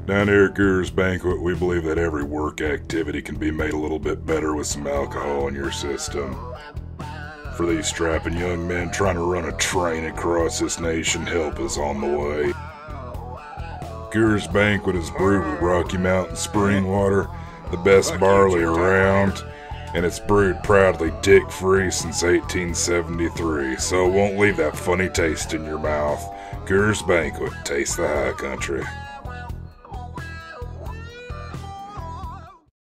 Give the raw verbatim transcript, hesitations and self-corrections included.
Down here at Coors Banquet, we believe that every work activity can be made a little bit better with some alcohol in your system. For these strapping young men trying to run a train across this nation, help is on the way. Coors Banquet is brewed with Rocky Mountain spring water, the best barley around, and it's brewed proudly dick-free since eighteen seventy-three, so it won't leave that funny taste in your mouth. Coors Banquet, taste the high country.